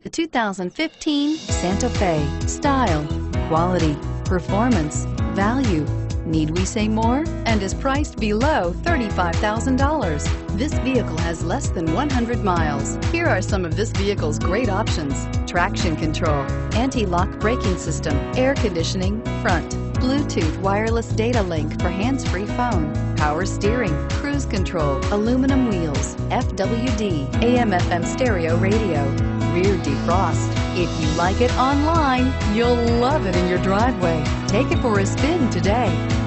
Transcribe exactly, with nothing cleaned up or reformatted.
The two thousand fifteen Santa Fe. Style, quality, performance, value. Need we say more? And is priced below thirty-five thousand dollars. This vehicle has less than one hundred miles. Here are some of this vehicle's great options: traction control, anti-lock braking system, air conditioning, front, Bluetooth wireless data link for hands-free phone, power steering, cruise control, aluminum wheels, F W D, A M F M stereo radio, rear defrost. If you like it online, you'll love it in your driveway. Take it for a spin today.